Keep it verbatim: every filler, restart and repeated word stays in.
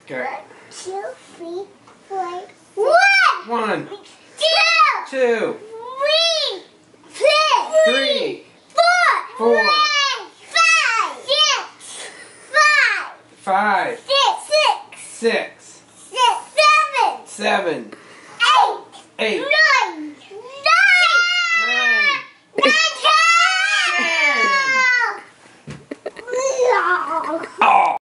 Okay. One, two, three, four, one. One. Two. Two. Three. Three. Three. Four. Four. Five. Six. Five. Five. Six. Six. Six. Six. Seven. Seven. Eight. Eight. Nine.